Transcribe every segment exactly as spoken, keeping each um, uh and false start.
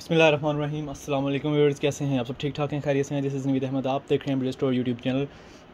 बिस्मिल्लाहिर्रहमानिर्रहीम। अस्सलाम वालेकुम व्यूअर्स, कैसे हैं आप सब? ठीक ठाक हैं, खैरियत से हैं? दिस इज़ नवीद अहमद, आप देख रहे हैं bridge store YouTube channel.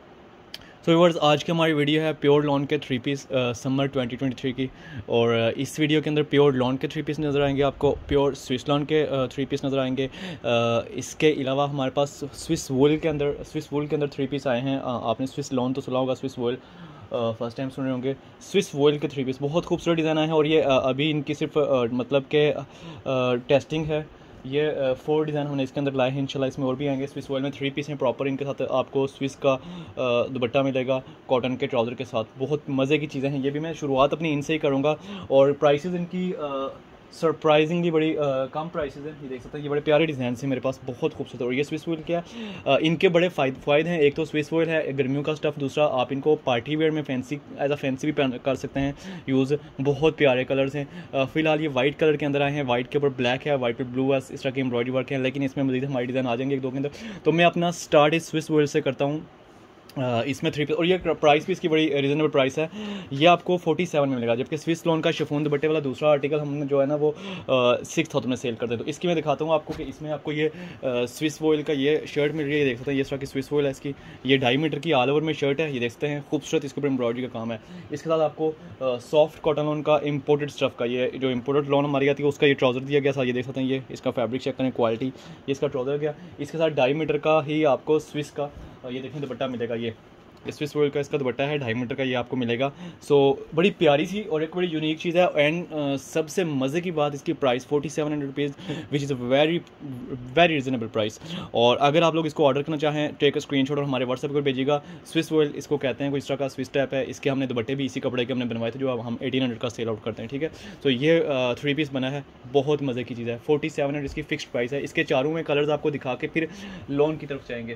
So viewers, आज की हमारी वीडियो है प्योर लॉन के three piece summer twenty twenty three की। और uh, इस वीडियो के अंदर प्योर लॉन के थ्री पीस नज़र आएंगे, आपको प्योर स्विस लॉन के थ्री uh, पीस नज़र आएंगे। uh, इसके अलावा हमारे पास स्विस वूल के अंदर स्विस वूल के अंदर थ्री पीस आए हैं। uh, आपने स्विस लॉन तो सुना होगा, स्विस वूल फर्स्ट टाइम सुन रहे होंगे। स्विस वॉयल के थ्री पीस बहुत खूबसूरत डिज़ाइन है और ये आ, अभी इनकी सिर्फ आ, मतलब के टेस्टिंग है। ये फोर डिज़ाइन हमने इसके अंदर लाए हैं, इंशाल्लाह इसमें और भी आएंगे। स्विस वॉयल में थ्री पीस हैं प्रॉपर, इनके साथ आपको स्विस का दुपट्टा मिलेगा कॉटन के ट्राउज़र के साथ। बहुत मज़े की चीज़ें हैं। ये भी मैं शुरुआत अपनी इनसे ही करूँगा और प्राइसेस इनकी आ, सरप्राइजिंगली बड़ी आ, कम प्राइसेस हैं। ये देख सकते हैं, ये बड़े प्यारे डिज़ाइन हैं मेरे पास, बहुत खूबसूरत। और ये स्विस वॉयल क्या है, इनके बड़े फ़ायदे फ़ायदे हैं। एक तो स्विस वॉयल है गर्मियों का स्टफ़, दूसरा आप इनको पार्टी वेयर में फैंसी एज अ फैंसी भी कर सकते हैं यूज़। बहुत प्यारे कलर्स हैं। फ़िलहाल ये वाइट कलर के अंदर आए हैं, वाइट के ऊपर ब्लैक है, वाइट पर ब्लू है, इस तरह की एम्ब्रॉयडरी वर्क है। लेकिन इसमें मज़ीद हमारे डिज़ाइन आ जाएंगे एक दो के अंदर। तो मैं अपना स्टार्ट इस स्विस वॉयल से करता हूँ। Uh, इसमें थ्री पीस और ये प्राइस भी इसकी बड़ी रिजनेबल प्राइस है। ये आपको फोर्टी सेवन में मिलेगा, जबकि स्विस लॉन का शिफॉन दुपट्टे वाला दूसरा आर्टिकल हमने जो है ना वो सिक्स थाउजेंड में सेल करते हैं। तो इसकी मैं दिखाता हूँ आपको कि इसमें आपको ये स्विस वॉयल का ये शर्ट मिल रही है। ये देख सकते हैं, ये इस तरह की स्विस वॉयल है इसकी। ये ढाई मीटर की ऑल ओवर में शर्ट है, ये देख सकते हैं खूबसूरत, इसके ऊपर एम्ब्रॉयडरी का काम है। इसके साथ आपको सॉफ्ट कॉटन लॉन का इम्पोर्टेड स्टफ का, ये जो इम्पोर्टेड लॉन हमारी आती है उसका ये ट्राउज़र दिया गया था। ये देख सकते हैं, ये इसका फैब्रिक चेक करें, क्वालिटी, ये इसका ट्राउज़र गया। इसके साथ ढाई मीटर का ही आपको स्विस का ये देखें दुपट्टा मिलेगा। ये स्विस वॉयल का इसका दुपट्टा है, ढाई मीटर का ये आपको मिलेगा। सो so, बड़ी प्यारी सी और एक बड़ी यूनिक चीज़ है। एंड uh, सबसे मज़े की बात, इसकी price forty seven hundred rupees, which is a very very reasonable price. और अगर आप लोग इसको ऑर्डर करना चाहें, टेक अ स्क्रीनशॉट और हमारे व्हाट्सएप पर भेजिएगा। स्विस वॉयल इसको कहते हैं, कोई इस तरह का स्विस टैप है। इसके हमने दुपट्टे भी इसी कपड़े के हमने बनवाए थे, जो अब हम एटीन हंड्रेड का सेल आउट करते हैं, ठीक है। तो ये थ्री uh, पीस बना है, बहुत मज़े की चीज़ है। फोर्टी सेवन हंड्रेड इसकी फिक्स्ड प्राइस है। इसके चारों में कलर्स आपको दिखा के फिर लॉन की तरफ जाएंगे।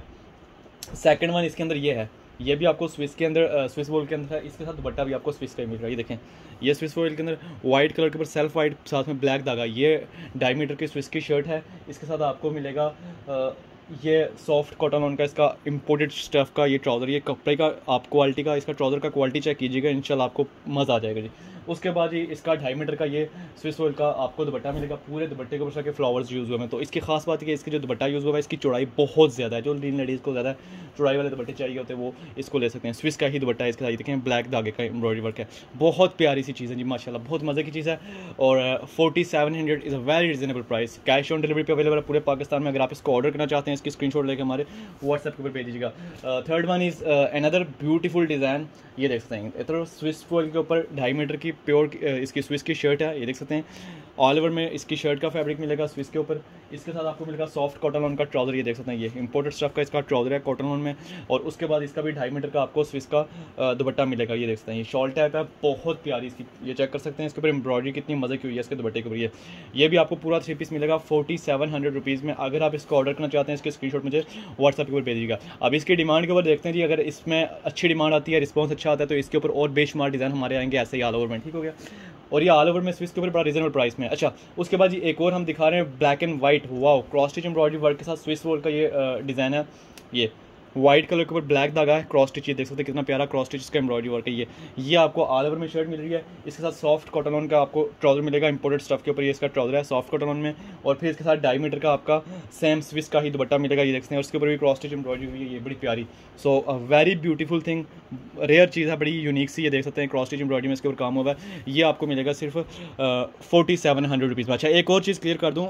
सेकेंड वन इसके अंदर ये है, ये भी आपको स्विस के अंदर स्विस वॉयल के अंदर है। इसके साथ दुपट्टा भी आपको स्विस का ही मिल रहा है। ये देखें, ये स्विस वॉयल के अंदर वाइट कलर के ऊपर सेल्फ वाइट, साथ में ब्लैक धागा। ये ढाई मीटर की स्विस की शर्ट है। इसके साथ आपको मिलेगा आ, ये सॉफ्ट कॉटन लॉन का इसका इम्पोर्टेड स्टफ़ का ये ट्राउज़र। ये कपड़े का आप क्वालिटी का, इसका ट्राउज़र का क्वालिटी चेक कीजिएगा, इंशाल्लाह आपको मज़ा आ जाएगा जी। उसके बाद ये इसका ढाई मीटर का ये स्विस वॉयल का आपको दुपट्टा मिलेगा। पूरे दुपट्टे के ऊपर के फ्लावर्स यूज़ हुए हैं। तो इसकी खास बात है कि इसकी जो दुपट्टा यूज़ हुआ है, इसकी चौड़ाई बहुत ज़्यादा है। जो लीन लेडीज़ को ज़्यादा चौड़ाई वाले दुपट्टे चाहिए होते हैं वो इसको ले सकते हैं। स्विस का ही दुपट्टा है इसके साथ, देखें ब्लैक धागे का एम्ब्रॉयडरी वर्क है। बहुत प्यारी सी चीज़ है जी, माशाल्लाह, बहुत मज़े की चीज़ है। और forty seven hundred is a very reasonable price. Cash on delivery पे अवेलेबल है पूरे पाकिस्तान में। अगर आप इसको ऑर्डर करना चाहते हैं, इसकी स्क्रीनशॉट लेकर हमारे व्हाट्सएप के ऊपर भेज दीजिएगा। Third one is another beautiful design. ये देख सकते हैं, इधर स्विस वॉयल के ऊपर ढाई मीटर की प्योर इसकी स्विस की शर्ट है। ये देख सकते हैं, ऑल ओवर में इसकी शर्ट का फैब्रिक मिलेगा स्विस के ऊपर। इसके साथ आपको मिलेगा सॉफ्ट कॉटन लॉन का ट्राउज़र। ये देख सकते हैं, ये इंपोर्टेड स्टफ का इसका ट्राउज़र है कॉटन लॉन में। और उसके बाद इसका भी ढाई मीटर का आपको स्विस का दुपट्टा मिलेगा। ये देख सकते हैं, ये शॉल टाइप है, बहुत प्यारी इसकी, ये चेक कर सकते हैं। इसके ऊपर एम्ब्रॉयडरी कितनी मज़े की हुई है इसके दुपट्टे के ऊपर। ये ये भी आपको पूरा थ्री पीस मिलेगा फोर्टी सेवन हंड्रेड रुपीज़ में। अगर आप इसको ऑर्डर करना चाहते हैं, इसके स्क्रीनशॉट मुझे व्हाट्सएप के ऊपर भेजिएगा। अब इसकी डिमांड के ऊपर देखते हैं जी, अगर इसमें अच्छी डिमांड आती है, रिस्पॉन्स अच्छा आता है, तो इसके ऊपर और बेशुमार डिज़ाइन हमारे आएंगे ऐसे ही ऑल ओवर में, ठीक हो गया। और ये ऑल ओवर में स्विस के ऊपर बड़ा रीजनेबल प्राइस में। अच्छा, उसके बाद ये एक और हम दिखा रहे हैं black and white, wow, cross stitch embroidery work के साथ स्विस वॉल का ये डिज़ाइन है। ये वाइट कलर के ऊपर ब्लैक धागा है, क्रॉस स्टिच, ये देख सकते हैं कितना प्यारा क्रॉस स्टिच का एम्ब्रॉयडरी वर्क है। ये ये आपको ऑल ओवर में शर्ट मिल रही है। इसके साथ सॉफ्ट कॉटन लॉन का आपको ट्राउज़र मिलेगा इंपोर्टेड स्टफ के ऊपर। ये इसका ट्राउज़र है सॉफ्ट कॉटन लॉन में। और फिर इसके साथ ढाई मीटर का आपका सेम स्विस का ही दुपट्टा मिलेगा। ये देखते हैं, और उसके ऊपर भी क्रॉस स्टिच एम्ब्रॉयडरी हुई है। ये बड़ी प्यारी, so a very beautiful thing, rare चीज़ है, बड़ी यूनिक सी। ये देख सकते हैं क्रॉस स्टिच एम्ब्रॉयडरी में इसके ऊपर काम हुआ है। ये आपको मिलेगा सिर्फ फोर्टी सेवन हंड्रेड रुपीज़ में। अच्छा, एक और चीज़ क्लियर कर दूँ,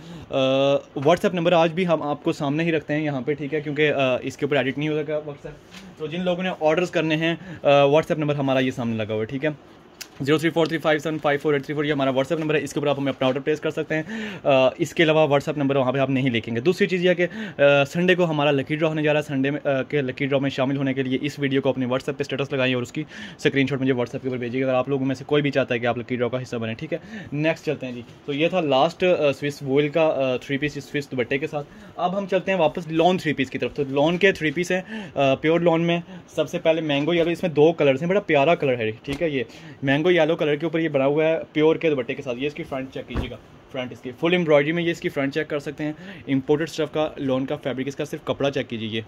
व्हाट्सएप नंबर आज भी हम आपको सामने ही रखते हैं यहाँ पे, ठीक है, क्योंकि uh, इसके ऊपर एडिट नहीं हो सका व्हाट्सएप। तो जिन लोगों ने ऑर्डर्स करने हैं, व्हाट्सएप नंबर हमारा ये सामने लगा हुआ है, ठीक है, zero three four three five seven five four eight three four, ये हमारा व्हाट्सएप नंबर है। इसके ऊपर आप हमें अपना ऑर्डर प्लेस कर सकते हैं। आ, इसके अलावा व्हाट्सएप नंबर वहाँ पे आप नहीं लिखेंगे। दूसरी चीज़ यह कि संडे को हमारा लकी ड्रॉ होने जा रहा है। संडे में आ, के लकी ड्रॉ में शामिल होने के लिए इस वीडियो को अपने व्हाट्सएप पे स्टेटस लगाइए और उसकी स्क्रीनशॉट मुझे व्हाट्सएप के ऊपर भेजिएगा, अगर आप लोगों में से कोई भी चाहता है कि आप लकी ड्रॉ का हिस्सा बने, ठीक है। नेक्स्ट चलते हैं जी। तो ये था लास्ट स्विस वॉयल का थ्री पीस स्विस दुपट्टे के साथ। अब हम चलते हैं वापस लॉन थ्री पीस की तरफ। तो लॉन के थ्री पीस हैं प्योर लॉन में। सबसे पहले मैंगो येलो, इसमें दो कलर्स हैं, बड़ा प्यारा कलर है, ठीक है। ये मैंगो येलो कलर के ऊपर बना हुआ है प्योर के दुपट्टे के साथ। ये इसकी फ्रंट चेक कीजिएगा, फ्रंट इसकी फुल एम्ब्रॉयडरी में, ये इसकी फ्रंट चेक कर सकते हैं। इंपोर्टेड स्टफ का लॉन का फैब्रिक, इसका सिर्फ कपड़ा चेक कीजिए।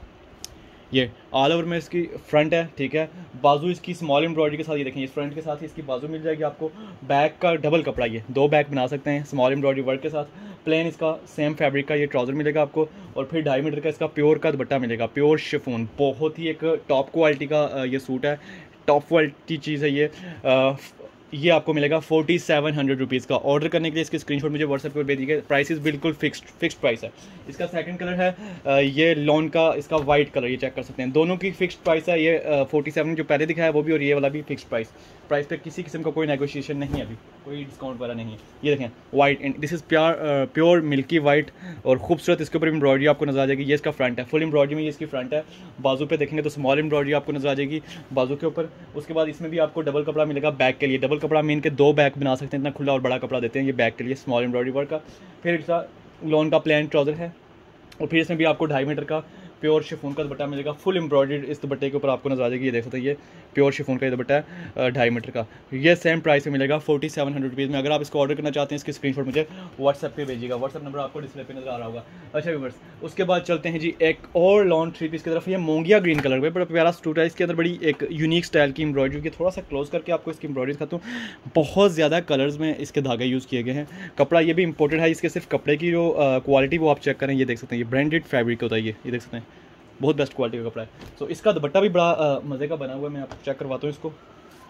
ये ऑल ओवर में इसकी फ्रंट है, ठीक है। बाजू इसकी स्मॉल एम्ब्रॉयडरी के साथ, ये देखें, इस फ्रंट के साथ ही इसकी बाजू मिल जाएगी आपको। बैक का डबल कपड़ा, ये दो बैक बना सकते हैं स्मॉल एम्ब्रॉयडरी वर्क के साथ। प्लेन इसका सेम फैब्रिक का ये ट्राउज़र मिलेगा आपको, और फिर ढाई मीटर का इसका प्योर का दुपट्टा मिलेगा, प्योर शिफॉन। बहुत ही एक टॉप क्वालिटी का ये सूट है, टॉप क्वालिटी चीज़ है ये। आ, ये आपको मिलेगा फोर्टी सेवन हंड्रेड रुपीज़ का। ऑर्डर करने के लिए इसके स्क्रीनशॉट मुझे व्हाट्सएप पर भेज दीजिएगा। प्राइस बिल्कुल फिक्स्ड फिक्स्ड प्राइस है। इसका सेकंड कलर है ये लॉन का, इसका वाइट कलर, ये चेक कर सकते हैं। दोनों की फिक्स्ड प्राइस है। ये फोर्टी सेवन जो पहले दिखाया वो भी, और ये वाला भी फिक्स्ड प्राइस। प्राइस पे किसी किस्म का कोई नेगोशिएशन नहीं है, अभी कोई डिस्काउंट वाला नहीं है। ये देखें white, and this is pure pure milky white, और खूबसूरत इसके ऊपर एम्ब्रॉयडरी आपको नजर आ जाएगी। ये इसका फ्रंट है, फुल एम्ब्रॉयडरी में ये इसकी फ्रंट है। बाजू पे देखेंगे तो स्मॉल एम्ब्रॉयडरी आपको नजर आ जाएगी बाजू के ऊपर। उसके बाद इसमें भी आपको डबल कपड़ा मिलेगा बैक के लिए। डबल कपड़ा मीन के दो बैक बना सकते हैं, इतना खुला और बड़ा कपड़ा देते हैं ये बैक के लिए, स्मॉल एम्ब्रॉयडरी वर्क का। फिर इसका लॉन का प्लेन ट्राउज़र है, और फिर इसमें भी आपको ढाई मीटर का प्योर शिफॉन का दुपट्टा मिलेगा। फुल एम्ब्रॉयडर्ड इस दुपट्टे के ऊपर आपको नजर आ जाएगी। ये देख सकते हैं ये प्योर शिफॉन का ये दुपट्टा है ढाई मीटर का। ये सेम प्राइस में मिलेगा फोर्टी सेवन हंड्रेड रुपीज़ में। अगर आप इसको ऑर्डर करना चाहते हैं इसकी स्क्रीनशॉट मुझे व्हाट्सएप पे भेजिएगा। व्हाट्सएप नंबर आपको डिस्प्ले पे नजर आ रहा होगा। अच्छा व्यूअर्स, उसके बाद चलते हैं जी एक और लॉन थ्री पीस की तरफ। ये मोंगिया ग्रीन कलर में बड़ा प्यारा सूट है। इसके अंदर बड़ी एक यूनिक स्टाइल की एम्ब्रॉयडरी की, थोड़ा सा क्लोज करके आपको इसकी एम्ब्रॉयडरी दिखाता हूँ। बहुत ज़्यादा कलर्स में इसके धागे यूज़ किए गए हैं। कपड़ा ये भी इंपोर्टेड है। इसके सिर्फ कपड़े की जो क्वालिटी वो आप चेक करें, ये देख सकते हैं ये ब्रांडेड फैब्रिक होता है। ये ये देख सकते हैं बहुत बेस्ट क्वालिटी का कपड़ा है। सो so, इसका दुपट्टा भी बड़ा मज़े का बना हुआ है। मैं आपको चेक करवाता हूँ इसको।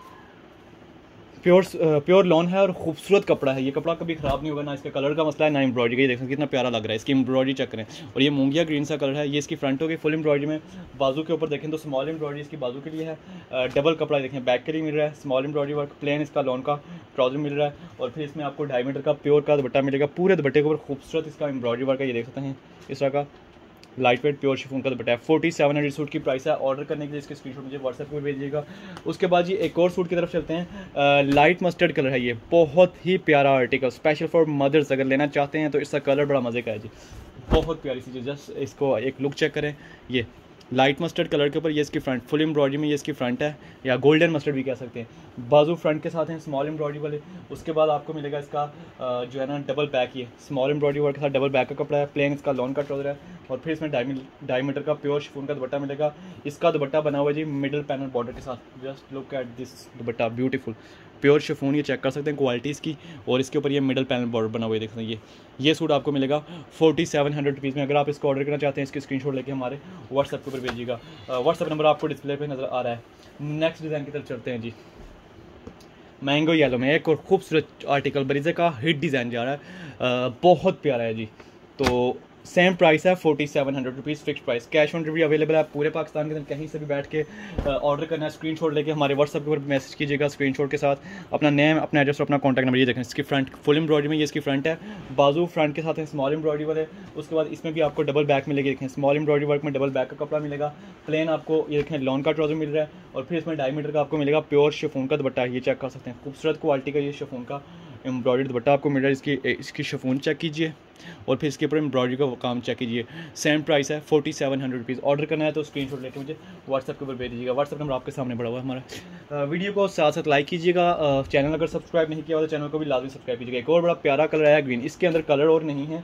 प्योर प्योर लॉन है और खूबसूरत कपड़ा है। ये कपड़ा कभी ख़राब नहीं होगा, ना इसका कलर का मसला है ना एम्ब्रॉयडरी का। ये देखो कितना प्यारा लग रहा है। इसकी एम्ब्रॉयडरी चेक करें, और ये मूंगिया ग्रीन सा कलर है। ये इसकी फ्रंट हो गई फुल एम्ब्रॉयडरी में। बाजू के ऊपर देखें तो स्मॉल एम्ब्रॉयडरी इसकी बाजू के लिए है। डबल कपड़ा देखें बैक के लिए मिल रहा है। स्मॉल एम्ब्रॉयडरी वर्क, प्लेन इसका लॉन का ट्राउजर मिल रहा है, और फिर इसमें आपको ढाई मीटर का प्योर का दुपट्टा मिलेगा। पूरे दुपट्टे के ऊपर खूबसूरत इसका एम्ब्रॉयडरी वर्क है। ये देख सकते हैं इस तरह का लाइट वेट प्योर शिफॉन का दुपट्टा है। फोर्टी सेवन हंड्रेड सूट की प्राइस है। ऑर्डर करने के लिए इसके स्क्रीनशॉट मुझे व्हाट्सएप पर भेजिएगा। उसके बाद जी एक और सूट की तरफ चलते हैं। लाइट मस्टर्ड कलर है। ये बहुत ही प्यारा आर्टिकल, स्पेशल फॉर मदर्स अगर लेना चाहते हैं तो इसका कलर बड़ा मज़े का है जी। बहुत प्यारी सी चीज़, जस्ट इसको एक लुक चेक करें। ये लाइट मस्टर्ड कलर के ऊपर ये इसकी फ्रंट फुल एम्ब्रॉयडरी में ये इसकी फ्रंट है, या गोल्डन मस्टर्ड भी कह सकते हैं। बाजू फ्रंट के साथ हैं स्मॉल एम्ब्रॉयडरी वाले। उसके बाद आपको मिलेगा इसका जो है ना डबल बैक, ये स्मॉल एम्ब्रॉयडरी वर्क के साथ डबल बैक का कपड़ा है। प्लेन इसका लॉन का ट्राउजर है, और फिर इसमें ढाई ढाई मीटर का प्योर शिफॉन का दुपट्टा मिलेगा। इसका दुपट्टा बना हुआ है जी मिडल पैनल बॉर्डर के साथ। Just look at this dupatta, beautiful pure chiffon, ये चेक कर सकते हैं क्वालिटी इसकी। और इसके ऊपर ये मिडल पैनल बॉर्डर बना हुआ है, देख सकते हैं। ये ये सूट आपको मिलेगा फोर्टी सेवन हंड्रेड रुपीज़ में। अगर आप इसको ऑर्डर करना चाहते हैं इसकी स्क्रीनशॉट लेके हमारे व्हाट्सएप के ऊपर भेजिएगा। व्हाट्सएप नंबर आपको डिस्प्ले पे नज़र आ रहा है। नेक्स्ट डिज़ाइन की तरफ चलते हैं जी। मैंगो येलो में एक और खूबसूरत आर्टिकल बरीजे का हिट डिज़ाइन जा रहा है। आ, बहुत प्यारा है जी। तो सेम प्राइस है forty seven hundred rupees fix price. Cash on delivery available है पूरे पाकिस्तान के अंदर। कहीं से भी बैठ के ऑर्डर करना है, स्क्रीनशॉट लेके हमारे व्हाट्सएप के ऊपर मैसेज कीजिएगा स्क्रीनशॉट के साथ अपना नेम, अपना एड्रेस और अपना कॉन्टैक्ट नंबर। ये देखें इसकी फ्रंट फुल एम्ब्रॉयडरी में ये इसकी फ्रंट है। बाजू फ्रंट के साथ है स्मॉल एम्ब्रॉयडरी वाले। उसके बाद इसमें भी आपको डबल बैक मिलेगी। देखें स्मॉल एम्ब्रॉयडरी वर्क में डबल बैक का कपड़ा मिलेगा। प्लेन आपको ये देखें लॉन का ट्राउजर मिल रहा है, और फिर इसमें ढाई मीटर का आपको मिलेगा प्योर शिफॉन का दुपट्टा। ये चेक कर सकते हैं खूबसूरत क्वालिटी का ये शिफॉन का एम्ब्रॉयडरी दुपट्टा आपको मिल रहा है। इसकी इसकी शिफॉन चेक कीजिए, और फिर इसके ऊपर एम्ब्रॉयडरी का काम चेक कीजिए। सेम प्राइस है forty seven hundred rupees. Order करना है तो स्क्रीनशॉट लेके मुझे व्हाट्सएप के ऊपर भेज दीजिएगा। व्हाट्सएप नंबर आपके सामने पड़ा हुआ है हमारा। वीडियो को साथ साथ लाइक कीजिएगा। चैनल अगर सब्सक्राइब नहीं किया हो तो चैनल को भी लाजमी सब्सक्राइब कीजिएगा। एक और बड़ा प्यारा कलर है ग्रीन। इसके अंदर कलर और नहीं है,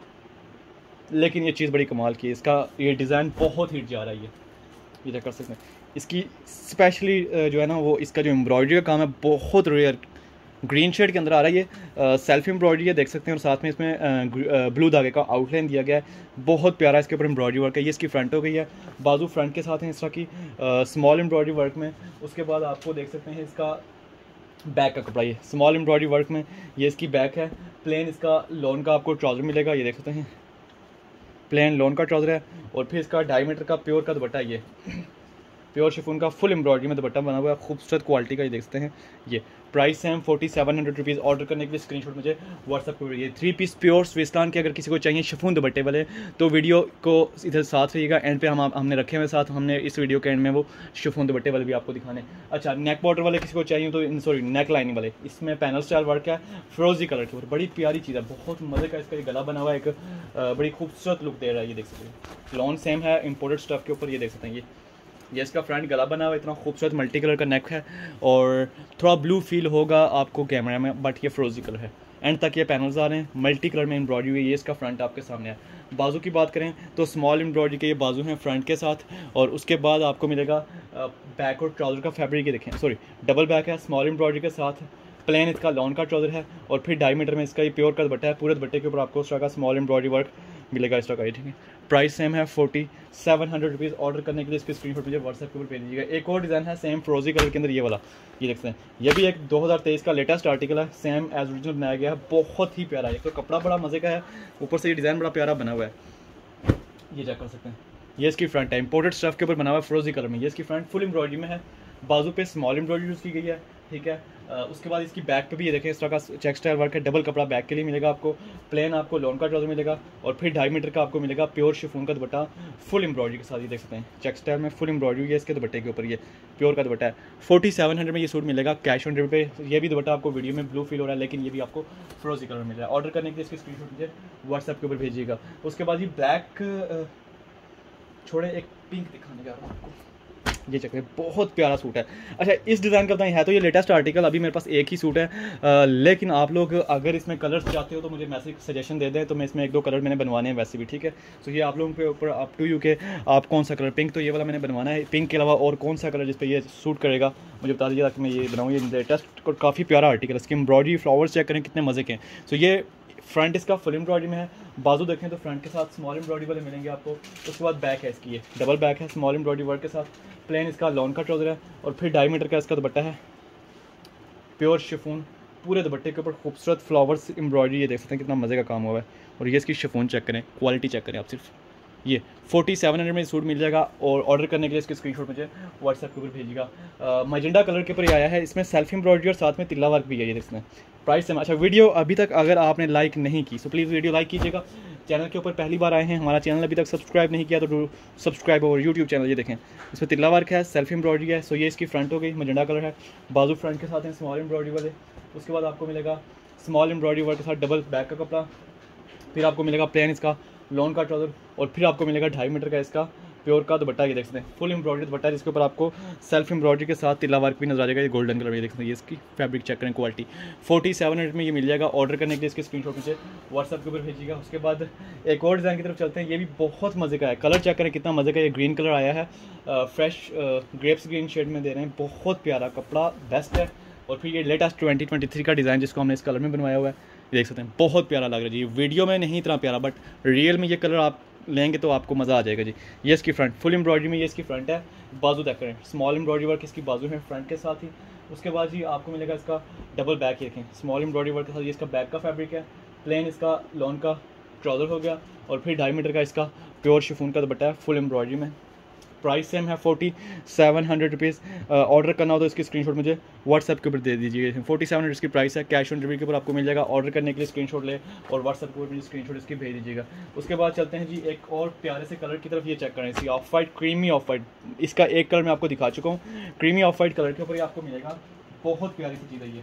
लेकिन ये चीज़ बड़ी कमाल की है। इसका ये डिज़ाइन बहुत हिट जा रहा है। ये ये कर सकते हैं इसकी स्पेशली जो है ना वो इसका जो एम्ब्रॉयडरी का काम है बहुत रेयर ग्रीन शेड के अंदर आ रहा है। ये सेल्फ एम्ब्रॉयडरी है, देख सकते हैं, और साथ में इसमें ब्लू धागे का आउटलाइन दिया गया है। बहुत प्यारा इसके ऊपर एम्ब्रॉयडरी वर्क है। ये इसकी फ्रंट हो गई है। बाजू फ्रंट के साथ है इस तरह की स्मॉल एम्ब्रॉयडरी वर्क में। उसके बाद आपको देख सकते हैं इसका बैक का कपड़ा, ये स्मॉल एम्ब्रॉयडरी वर्क में ये इसकी बैक है। प्लेन इसका लॉन का आपको ट्राउजर मिलेगा। ये देख सकते हैं प्लेन लॉन का ट्राउजर है, और फिर इसका ढाई मीटर का प्योर का दुपट्टा। ये प्योर शिफॉन का फुल एम्ब्रॉयडरी में दुपट्टा बना हुआ है, खूबसूरत क्वालिटी का। ये देख सकते हैं ये प्राइस है forty seven hundred rupees. Order करने के लिए स्क्रीनशॉट मुझे व्हाट्सएप पर भेजिए। थ्री पीस प्योर स्विस्तान के अगर किसी को चाहिए शिफॉन दुपट्टे वाले तो वीडियो को इधर साथ रहिएगा। एंड पे हम हमने रखे हुए साथ, हमने इस वीडियो के एंड में वो शिफॉन दुपट्टे वाले भी आपको दिखाने। अच्छा, नेक बॉर्डर वाले किसी को चाहिए तो सॉरी नेक लाइनिंग वाले, इसमें पैनल स्टाइल वर्क है फ्रोजी कलर के ऊपर। बड़ी प्यारी चीज़ है, बहुत मज़े का इसका गला बना हुआ है। एक बड़ी खूबसूरत लुक दे रहा है। ये देख सकते हैं लॉन सेम है इम्पोर्टेड स्टफ के ऊपर। ये देख सकते हैं ये ये इसका फ्रंट गला बना हुआ है, इतना खूबसूरत मल्टी कलर का नेक है, और थोड़ा ब्लू फील होगा आपको कैमरा में, बट ये फ्रोजी कलर है। एंड तक ये पैनल्स आ रहे हैं, मल्टी कलर में एम्ब्रॉयडरी हुई है। ये इसका फ्रंट आपके सामने है। बाजू की बात करें तो स्मॉल एम्ब्रॉयडरी के ये बाजू हैं फ्रंट के साथ, और उसके बाद आपको मिलेगा बैक और ट्राउजर का फैब्रिक। ये देखें सॉरी डबल बैक है, स्मॉल एम्ब्रॉयडरी के साथ प्लेन इसका लॉन का ट्राउजर है और फिर ढाई मीटर में इसका ये प्योर का दुपट्टा है। पूरे दुपट्टे के ऊपर आपको इस तरह का स्मॉल एम्ब्रॉयडरी वर्क मिलेगा इस तरह का, ठीक है। प्राइस सेम है forty seven hundred rupees. Order करने के लिए इसकी स्क्रीनशॉट मुझे व्हाट्सएप के ऊपर भेज दीजिएगा। एक और डिज़ाइन है सेम फ्रोजी कलर के अंदर, ये वाला ये देखते हैं, ये भी एक दो हज़ार तेईस का लेटेस्ट आर्टिकल है, सेम एज ओरिजिनल बनाया गया है, बहुत ही प्यारा है। तो कपड़ा बड़ा मजे का है, यूपर से ये डिज़ाइन बड़ा प्यारा बना हुआ है, ये चेक कर सकते हैं। ये इसकी फ्रंट है, इंपोर्टेड स्टफ के ऊपर बना हुआ है फ्रोजी कलर में। ये इसकी फ्रंट फुल एम्ब्रॉयडरी में है, बाजू पे स्मॉल एम्ब्रॉयडरी यूज़ की गई है, ठीक है। आ, उसके बाद इसकी बैक पे भी ये देखें इस तरह का चेक स्टाइल वर्क है, डबल कपड़ा बैक के लिए मिलेगा आपको। प्लेन आपको लॉन का ट्राउजर मिलेगा और फिर ढाई मीटर का आपको मिलेगा प्योर शिफॉन का दुपट्टा फुल एम्ब्रॉयडरी के साथ। ये देख सकते हैं चेक स्टाइल में फुल एम्ब्रॉयडरी है इसके दुपट्टे के ऊपर, ये प्योर का दुपट्टा है। फोर्टी सेवन हंड्रेड में ये सूट मिलेगा कैश ऑन डिलीवरी पे। ये भी दुपट्टा आपको वीडियो में ब्लू फील हो रहा है, लेकिन ये भी आपको फ्रोजी कलर में मिल रहा है। ऑर्डर करने के लिए इसकी स्क्रीनशॉट मुझे व्हाट्सएप के ऊपर भेजिएगा। उसके बाद ये ब्लैक छोड़े, एक पिंक दिखाने जा रहा हूँ आपको, ये चक्कर बहुत प्यारा सूट है। अच्छा, इस डिज़ाइन का बताएं, है तो ये लेटेस्ट आर्टिकल, अभी मेरे पास एक ही सूट है, आ, लेकिन आप लोग अगर इसमें कलर्स चाहते हो तो मुझे मैसेज सजेशन दे दें, तो मैं इसमें एक दो कलर मैंने बनवाने हैं वैसे भी, ठीक है। तो ये आप लोगों के ऊपर अप टू यू के आप कौन सा कलर, पिंक तो ये वाला मैंने बनवाना है, पिंक के अलावा और कौन सा कलर जिस पर ये सूट करेगा मुझे बता दीजिए ताकि मैं ये बनाऊँ। ये लेटेस्ट और काफ़ी प्यारा आर्टिकल, इसकी एम्ब्रॉयडरी फ्लावर्स चेक करें कितने मज़े के हैं। तो ये फ्रंट इसका फुल एम्ब्रॉयडरी में है, बाजू देखें तो फ्रंट के साथ स्मॉल एम्ब्रॉयडरी वाले मिलेंगे आपको। उसके बाद बैक है इसकी, ये डबल बैक है स्मॉल एम्ब्रॉयडरी वर्क के साथ। प्लेन इसका लॉन का ट्राउजर है और फिर ढाई मीटर का इसका दुपट्टा है, प्योर शिफॉन। पूरे दुपट्टे के ऊपर खूबसूरत फ्लावर्स एम्ब्रॉयडरी, ये देख सकते हैं कितना मज़े का काम हुआ है। और ये इसकी शिफॉन चेक करें, क्वालिटी चेक करें आप सिर्फ। ये फोर्टी सेवन हंड्रेड में सूट मिल जाएगा और ऑर्डर करने के लिए इसकी स्क्रीनशॉट मुझे व्हाट्सएप के ऊपर भेजिएगा। मजेंडा कलर के ऊपर आया है, इसमें सेल्फ एम्ब्रॉयडरी और साथ में तिल्ला वर्क भी है, ये देखते हैं। प्राइस है। अच्छा, वीडियो अभी तक अगर आपने लाइक नहीं की तो प्लीज़ वीडियो लाइक कीजिएगा। चैनल के ऊपर पहली बार आए हैं, हमारा चैनल अभी तक सब्सक्राइब नहीं किया तो सब्सक्राइब और यूट्यूब चैनल ये देखें, इसमें तिल्ला वर्क है, सेल्फ एम्ब्रॉयडरी है। सो ये इसकी फ्रंट हो गई, मजेंडा कलर है, बाजू फ्रंट के साथ हैं स्मॉल एम्ब्रॉयडरी वाले। उसके बाद आपको मिलेगा स्मॉल एम्ब्रॉयडरी वर्क के साथ डबल बैक का कपड़ा, फिर आपको मिलेगा प्लेन इसका लॉन का ट्राउजर और फिर आपको मिलेगा ढाई मीटर का इसका प्योर का दुपट्टा, ये देख सकते हैं फुल एम्ब्रॉयडरी दुपट्टा जिसके ऊपर आपको सेल्फ एम्ब्रॉयडरी के साथ तिल्ला वर्क भी नजर आ जाएगा। ये गोल्डन कलर, ये देख सकते हैं, ये इसकी फैब्रिक चेक करें, क्वालिटी फोर्टी सेवन हंड्रेड में ये मिल जाएगा। ऑर्डर करने के लिए इसके स्क्रीनशॉट मुझे व्हाट्सएप के ऊपर भेजिएगा। उसके बाद एक और डिज़ाइन की तरफ चलते हैं, ये भी बहुत मज़े का है, कलर चेक करें कितना मज़े का। ये ग्रीन कलर आया है, फ्रेश ग्रेप्स ग्रीन शेड में दे रहे हैं, बहुत प्यारा कपड़ा, बेस्ट है। और फिर ये लेटेस्ट ट्वेंटी ट्वेंटी थ्री का डिज़ाइन जिसको हमने इस कलर में बनवाया हुआ है, ये देख सकते हैं, बहुत प्यारा लग रहा है जी। वीडियो में नहीं इतना प्यारा, बट रियल में ये कलर आप लेंगे तो आपको मज़ा आ जाएगा जी। ये इसकी फ्रंट फुल एम्ब्रॉयडरी में, ये इसकी फ्रंट है, बाजू देख करें स्मॉल एम्ब्रॉयडरी वर्क इसकी बाजू है फ्रंट के साथ ही। उसके बाद जी आपको मिलेगा इसका डबल बैक, ही रखें स्मॉल एम्ब्रॉयडरी वर्क के साथ। ये इसका बैक का फैब्रिक है, प्लेन इसका लॉन का ट्राउजर हो गया और फिर ढाई मीटर का इसका प्योर शिफॉन का दुपट्टा है फुल एम्ब्रॉयडरी में। प्राइस सेम है forty seven hundred rupees. Order करना हो तो इसकी स्क्रीनशॉट मुझे व्हाट्सएप के ऊपर दे दीजिएगा। फोर्टी सेवन हंड्रेड की प्राइस है, कैश ऑन डिलीवरी के ऊपर आपको मिल जाएगा। ऑर्डर करने के लिए स्क्रीनशॉट ले और व्हाट्सएप के ऊपर मुझे स्क्रीनशॉट इसकी भेज दीजिएगा। उसके बाद चलते हैं जी एक और प्यारे से कलर की तरफ, ये चेक करें, इसी off white creamy off white, इसका एक कलर मैं आपको दिखा चुका हूँ, क्रीमी ऑफ वाइट कलर के ऊपर आपको मिलेगा। बहुत प्यारी सी चीज़ है ये,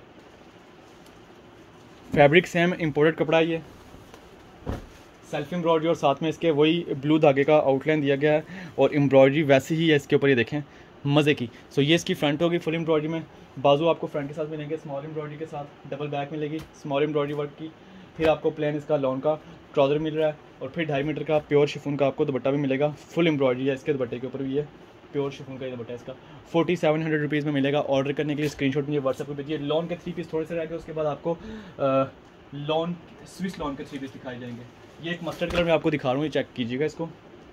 फैब्रिक सेम इम्पोर्टेड कपड़ा है, ये सेल्फ एम्ब्रॉयडरी और साथ में इसके वही ब्लू धागे का आउटलाइन दिया गया है और एम्ब्रॉयडरी वैसी ही है इसके ऊपर, ये देखें मज़े की। सो ये इसकी फ्रंट होगी फुल एम्ब्रॉयडरी में, बाजू आपको फ्रंट के साथ मिलेंगे स्मॉल एम्ब्रॉयडरी के साथ, डबल बैक मिलेगी स्मॉल एम्ब्रॉयडरी वर्क की। फिर आपको प्लेन इसका लॉन का ट्राउजर मिल रहा है और फिर ढाई मीटर का प्योर शिफॉन का आपको दुपट्टा भी मिलेगा, फुल एम्ब्रॉयडरी है इसके दुपट्टे के ऊपर भी, है प्योर शिफॉन का ये दुपट्टा इसका फोर्टी सेवन हंड्रेड रुपीज़ में मिलेगा। ऑर्डर करने के लिए स्क्रीनशॉट मुझे व्हाट्सएप पर भेजिए। लॉन के थ्री पीस थोड़े से रह गए, उसके बाद आपको लॉन स्विस लॉन के थ्री पीस दिखाए जाएंगे। ये एक मस्टर्ड कलर में आपको दिखा रहा हूँ, ये चेक कीजिएगा इसको।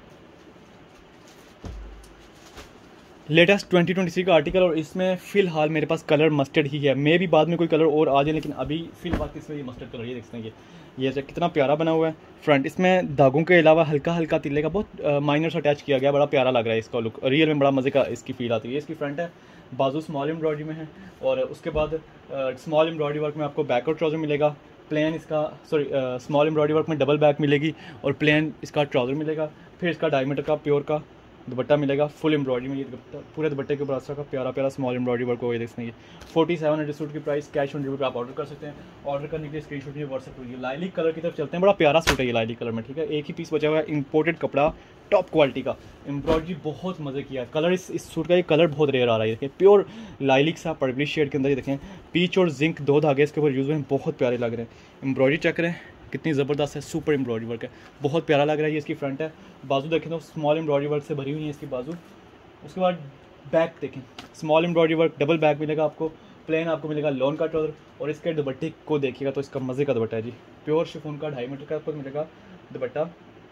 लेटेस्ट ट्वेंटी ट्वेंटी थ्री का आर्टिकल और इसमें फ़िलहाल मेरे पास कलर मस्टर्ड ही है, मे भी बाद में कोई कलर और आ जाए, लेकिन अभी फ़िलहाल इसमें ये मस्टर्ड कलर, ये देखते हैं, ये ये चेक कितना प्यारा बना हुआ है। फ्रंट इसमें धागों के अलावा हल्का हल्का तिल्ले का बहुत माइनर से अटैच किया गया, बड़ा प्यारा लग रहा है इसका लुक, रियल में बड़ा मज़े का इसकी फील आती है। ये इसकी फ्रंट है, बाजू स्मॉल एम्ब्रॉयडरी में है और उसके बाद स्मॉल एम्ब्रॉयडरी वर्क में आपको बैक और ट्राउजर मिलेगा। प्लेन इसका सॉरी स्मॉल एम्ब्रॉयडरी वर्क में डबल बैक मिलेगी और प्लेन इसका ट्राउजर मिलेगा। फिर इसका ढाई मीटर का प्योर का दुपट्टा मिलेगा फुल एम्ब्रॉयडरी में, ये दुपट्टा पूरे दुपट्टे के ऊपर इस तरह का प्यारा प्यारा स्मॉल एम्ब्रॉयडरी वर्क हो, ये देख सकते हैं। फोर्टी सेवन हंड्रेड सूट की प्राइस, कैश ऑन डिलीवरी पे आप ऑर्डर कर सकते हैं। ऑर्डर करने के लिए स्क्रीनशॉट ये व्हाट्सएप करिए। लाइलिक कलर की तरफ चलते हैं, बड़ा प्यारा सूट है ये लाइलिक कलर में, ठीक है। एक ही पीस बचा हुआ है, इंपोर्टेड कपड़ा, टॉप क्वालिटी का, एम्ब्रॉयडरी बहुत मज़े किया है। कलर इस इस सूट का ये कलर बहुत रेयर आ रहा है, देखिए प्योर लाइलिक सा पर्पली शेड के अंदर, ये देखें पीच और जिंक दो धागे इसके ऊपर यूज़ हुए हैं, बहुत प्यारे लग रहे हैं। एम्ब्रॉयडरी चेक करें कितनी ज़बरदस्त है, सुपर एम्ब्रॉयडरी वर्क है, बहुत प्यारा लग रहा है। ये इसकी फ्रंट है, बाजू देखें तो स्मॉल एम्ब्रॉयडरी वर्क से भरी हुई है इसकी बाजू। उसके बाद बैक देखें, small embroidery work, double back मिलेगा आपको, प्लेन आपको मिलेगा लॉन का ट्राउजर, और इसके दुपट्टे को देखिएगा तो इसका मज़े का दुपट्टा है जी, प्योर शिफॉन का ढाई मीटर का आपको मिलेगा दुपट्टा,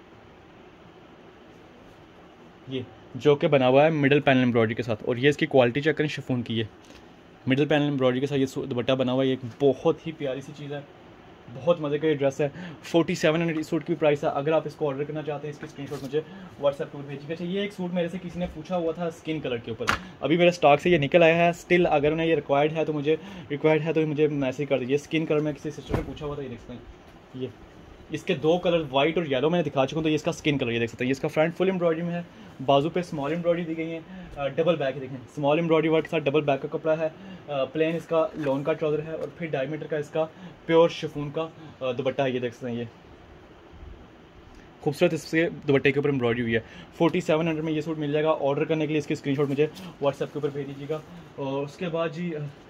ये जो कि बना हुआ है मिडल पैनल एम्ब्रॉयडरी के साथ। और ये इसकी क्वालिटी चेक करें, शिफॉन की है मिडल पैनल एम्ब्रॉयडरी के साथ ये दुपट्टा बना हुआ है। ये बहुत ही प्यारी सी चीज़ है, बहुत मज़े का ये ड्रेस है। फोर्टी सेवन हंड्रेड इस सूट की प्राइस है। अगर आप इसको ऑर्डर करना चाहते हैं, इसकी स्क्रीनशॉट मुझे व्हाट्सएप पर भेजिएगा। अच्छा, ये एक सूट मेरे से किसी ने पूछा हुआ था स्किन कलर के ऊपर, अभी मेरे स्टॉक से ये निकल आया है। स्टिल अगर उन्हें ये रिक्वायर्ड है तो मुझे रिक्वायर्ड है तो मुझे मैसेज कर दीजिए। स्किन कलर में किसी सिस्टर ने पूछा हुआ था, ये देख सकते हैं। ये इसके दो कलर वाइट और येलो मैंने दिखा चुका हूँ, तो ये इसका स्किन कलर ये देख सकते हैं। ये इसका फ्रंट फुल एम्ब्रॉयडरी में है, बाजू पे स्मॉल एम्ब्रॉयडरी दी गई है, डबल बैक देखें, स्मॉल एम्ब्रॉयडरी वर्क के साथ डबल बैक का कपड़ा है, प्लेन इसका लॉन का ट्राउजर है, और फिर ढाई मीटर का इसका प्योर शिफॉन का दुपट्टा है। ये देख सकते हैं, ये खूबसूरत इसके दुपट्टे के ऊपर एम्ब्रॉयडरी हुई है। फोर्टी सेवन हंड्रेड में ये सूट मिल जाएगा। ऑर्डर करने के लिए इसकी स्क्रीनशॉट मुझे व्हाट्सएप के ऊपर भेज दीजिएगा। और उसके बाद जी